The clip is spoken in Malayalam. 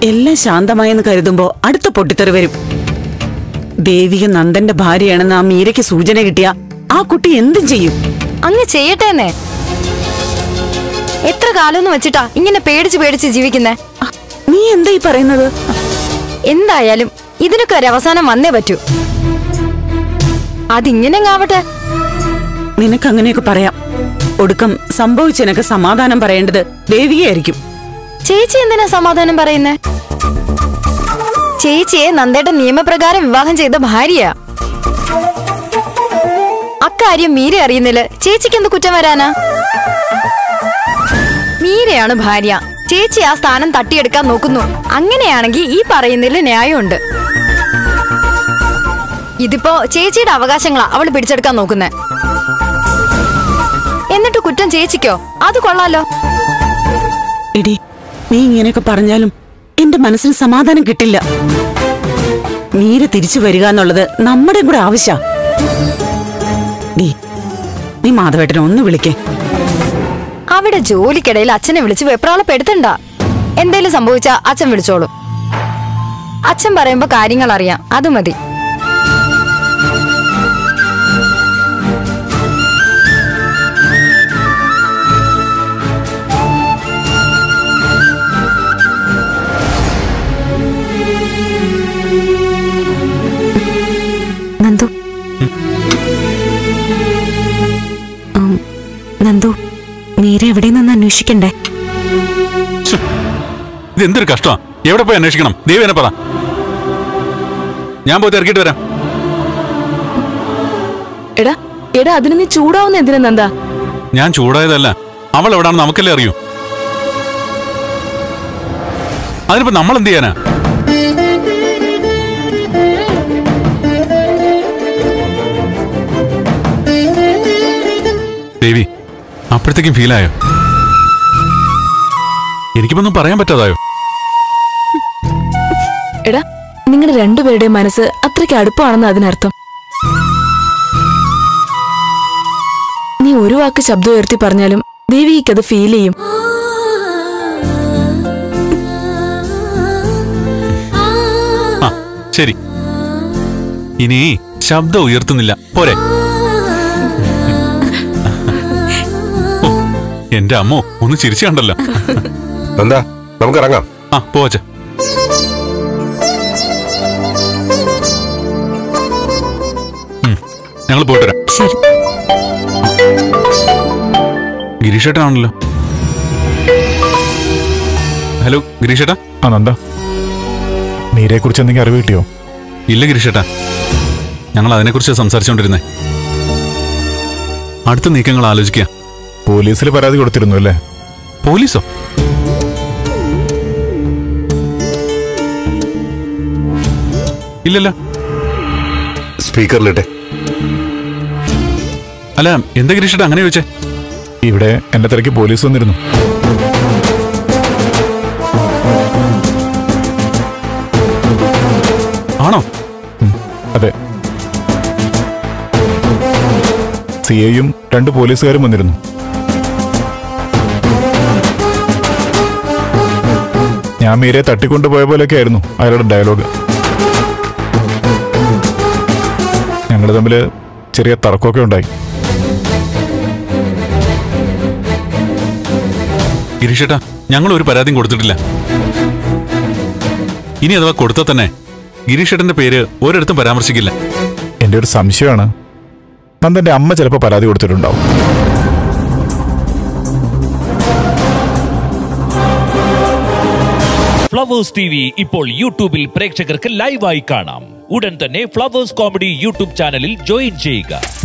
എല്ലാം ശാന്തമായെന്ന് കരുതുമ്പോ അടുത്ത പൊട്ടിത്തെറി വരും. ദേവിക നന്ദന്റെ ഭാര്യയാണെന്ന് ആ മീരയ്ക്ക് സൂചന കിട്ടിയ ആ കുട്ടി എന്തും ചെയ്യും. അങ്ങ് ചെയ്യട്ടെന്നേ. എത്ര കാലം വെച്ചിട്ടാ ഇങ്ങനെ പേടിച്ച് പേടിച്ച് ജീവിക്കുന്നേ? നീ എന്താ ഈ പറയുന്നത്? എന്തായാലും ഇതിനൊക്കെ ഒരു അവസാനം വന്നേ പറ്റൂ. അതിങ്ങനെ ആവട്ടെ. നിനക്ക് അങ്ങനെയൊക്കെ പറയാം. ഒടുക്കം സംഭവിച്ചതിനൊക്കെ സമാധാനം പറയേണ്ടത് ദേവികയായിരിക്കും. ചേച്ചി എന്തിനാ സമാധാനം പറയുന്നേ? ചേച്ചിയെ നന്ദേട്ടൻ നിയമപ്രകാരം വിവാഹം ചെയ്ത ഭാര്യയാ. അക്കാര്യം മീര അറിയുന്നില്ല. ചേച്ചിക്ക് എന്ത് കുറ്റം വരാനാ? മീരയാണ് ഭാര്യ. ചേച്ചി ആ സ്ഥാനം തട്ടിയെടുക്കാൻ നോക്കുന്നു. അങ്ങനെയാണെങ്കിൽ ഈ പറയുന്നതിൽ ന്യായമുണ്ട്. ഇതിപ്പോ ചേച്ചിയുടെ അവകാശങ്ങളാ അവള് പിടിച്ചെടുക്കാൻ നോക്കുന്നേ. എന്നിട്ട് കുറ്റം ചേച്ചിക്കോ? അത് കൊള്ളാലോ. എടി, നീ ഇങ്ങനെയൊക്കെ പറഞ്ഞാലും എന്റെ മനസ്സിന് സമാധാനം കിട്ടില്ല. മീര തിരിച്ചു വരിക എന്നുള്ളത് നമ്മുടെ കൂടെ ആവശ്യ. നീ മാധവേട്ടനെ ഒന്ന് വിളിക്കേ. അവിടെ ജോലിക്കിടയിൽ അച്ഛനെ വിളിച്ച് വെപ്രാളപ്പെടുത്തണ്ട. എന്തേലും സംഭവിച്ചാ അച്ഛൻ വിളിച്ചോളും. അച്ഛൻ പറയുമ്പോ കാര്യങ്ങൾ അറിയാം, അത് മതി. നന്ദു, നന്ദു, മീര എവിടെ നിന്ന് അന്വേഷിക്കണ്ടേ? ഇതെന്തൊരു കഷ്ടമാ. എവിടെ പോയി അന്വേഷിക്കണം? ദേവിനെ പറ. ഞാൻ പോയി തിരക്കിട്ട് വരാം. എടാ എടാ അതിന് നീ ചൂടാവുന്ന എന്തിനാ നന്ദാ? ഞാൻ ചൂടായതല്ല, അവൾ എവിടാണെന്ന് നമുക്കല്ലേ അറിയൂ. അതിനിപ്പോ നമ്മൾ എന്ത് ചെയ്യാനാ? ദേവി, അപ്പോഴത്തേക്കും ഫീലായോ? എനിക്കിപ്പൊന്നും പറയാൻ പറ്റാതായോ? എടാ, നിങ്ങളുടെ രണ്ടുപേരുടെയും മനസ്സ് അത്രയ്ക്ക് അടുപ്പമാണെന്ന് അതിനർത്ഥം. നീ ഒരു വാക്ക് ശബ്ദം ഉയർത്തി പറഞ്ഞാലും ദേവിക്കത് ഫീൽ ചെയ്യും. ശരി, ഇനി ശബ്ദം ഉയർത്തുന്നില്ല, പോരെ? എന്റെ അമ്മോ, ഒന്ന് ചിരിച്ചു കണ്ടല്ലോ. എന്താ, നമുക്ക് ഇറങ്ങാം. ആ, പോവച്ച. ഞങ്ങൾ പോയിട്ട് വരാം. ശരി. ഗിരീഷേട്ടാണല്ലോ. ഹലോ ഗിരീഷേട്ടാ. ആ നന്ദ, മീരയെ കുറിച്ച് എന്തെങ്കിലും അറിവ് കിട്ടിയോ? ഇല്ല ഗിരീഷേട്ടാ, ഞങ്ങൾ അതിനെക്കുറിച്ച് സംസാരിച്ചുകൊണ്ടിരുന്നേ. അടുത്ത നീക്കങ്ങൾ ആലോചിക്കുക. പോലീസിൽ പരാതി കൊടുത്തിരുന്നു അല്ലേ? പോലീസോ? ഇല്ലല്ലോ. സ്പീക്കറിലിട്ടെ. അല്ല, എന്താ ഗിരീഷേട്ടാ അങ്ങനെ ചോദിച്ചേ? ഇവിടെ എന്റെ തിരക്ക് പോലീസ് വന്നിരുന്നു. ആണോ? അതെ, സിഐയും 2 പോലീസുകാരും വന്നിരുന്നു. ഞാൻ മീരയെ തട്ടിക്കൊണ്ടുപോയ പോലെയൊക്കെ ആയിരുന്നു അയാളുടെ ഡയലോഗ്. ഞങ്ങൾ തമ്മിൽ ചെറിയ തർക്കമൊക്കെ ഉണ്ടായി. ഗിരീഷേട്ടാ, ഞങ്ങൾ ഒരു പരാതിയും കൊടുത്തിട്ടില്ല. ഇനി അഥവാ കൊടുത്താൽ തന്നെ ഗിരീഷേട്ടന്റെ പേര് ഒരിടത്തും പരാമർശിക്കില്ല. എന്റെ ഒരു സംശയമാണ്, നന്ദന്റെ അമ്മ ചിലപ്പോൾ പരാതി കൊടുത്തിട്ടുണ്ടാവും. ഫ്ലവേഴ്സ് TV ഇപ്പോൾ യൂട്യൂബിൽ പ്രേക്ഷകർക്ക് ലൈവായി കാണാം. ഉടൻ തന്നെ ഫ്ലവേഴ്സ് കോമഡി യൂട്യൂബ് ചാനലിൽ ജോയിൻ ചെയ്യുക.